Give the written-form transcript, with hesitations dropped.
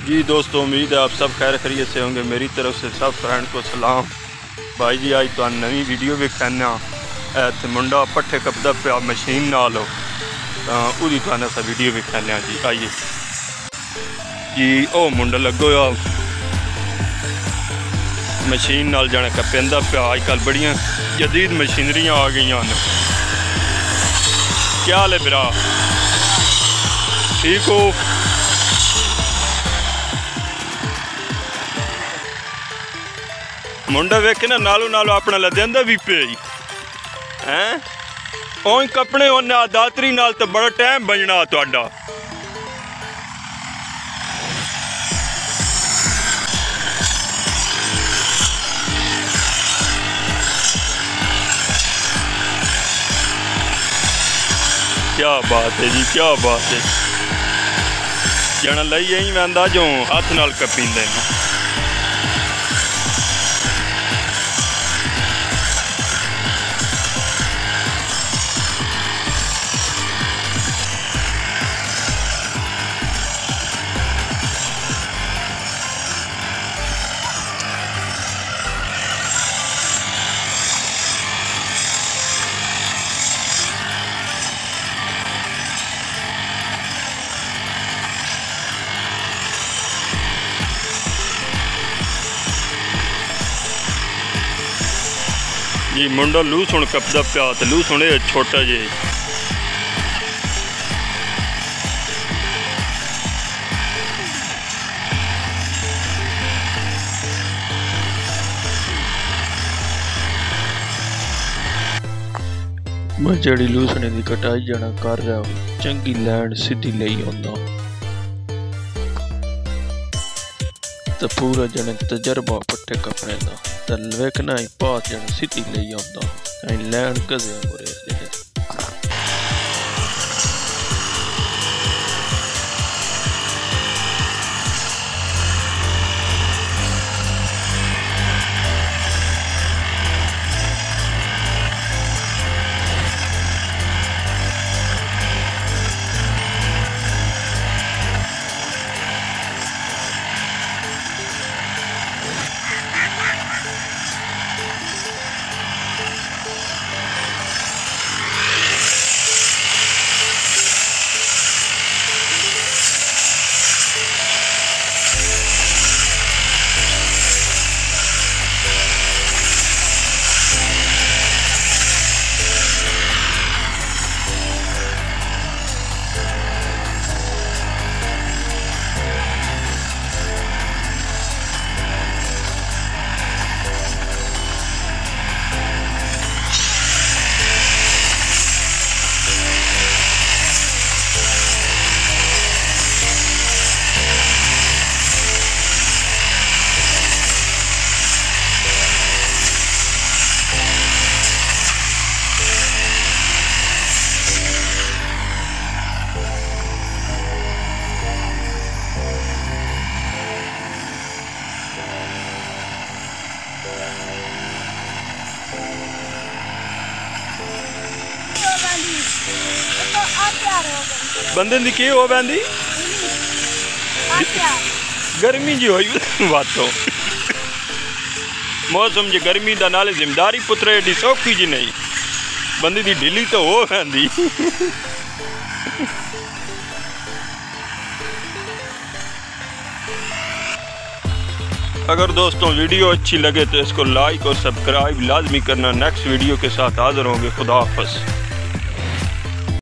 जी दोस्तों, उम्मीद है आप सब खैर खैरियत से होंगे। मेरी तरफ से सब फ्रेंड को सलाम। भाई जी आज तो नवी वीडियो भी खाना मुंडा पट्ठे कपदा पिया मशीन नाल उदी तो सा वीडियो भी खाने जी। आइए जी, ओ मुंडा लगो मशीन नाल जाने कपेंदा पिया। अजकल बड़ियां जदीद मशीनरियां आ गई हैं। क्या हाल है बिरा, ठीक हो? मुंडा वेखे ना नालों नालों अपना लद्यांदा भी पे हैं ओं कपड़े उन्हें दातरी नाल तो बड़ा टाइम बजना तुहाडा। क्या बात है जी, क्या बात है। जना लई यही मैं अंदाजों हाथ नाल कपींदे ने। जी मुंडा लूस हुण कपदा पिया तो लूस हुणे छोटा जे मैं जड़ी लूसने की कटाई जाना कर रहा हूँ। चंगी लैंड सीधी लई आंदा तो पूरा जने तजर्बा पट्टे कपड़े का तो वेखना ही पास जने सीधी लई आंदा लैंड गज़े मुरे। बंदे दी की हो बैंदी गर्मी जी होई बातों मौसम जी गर्मी दा नाले जिम्मेदारी पुत्रे एडी सौखी जी नहीं बंदी दी ढीली तो हो बैंदी। अगर दोस्तों वीडियो अच्छी लगे तो इसको लाइक और सब्सक्राइब लाजमी करना। नेक्स्ट वीडियो के साथ हाजिर होंगे। खुदा हाफ़िज़।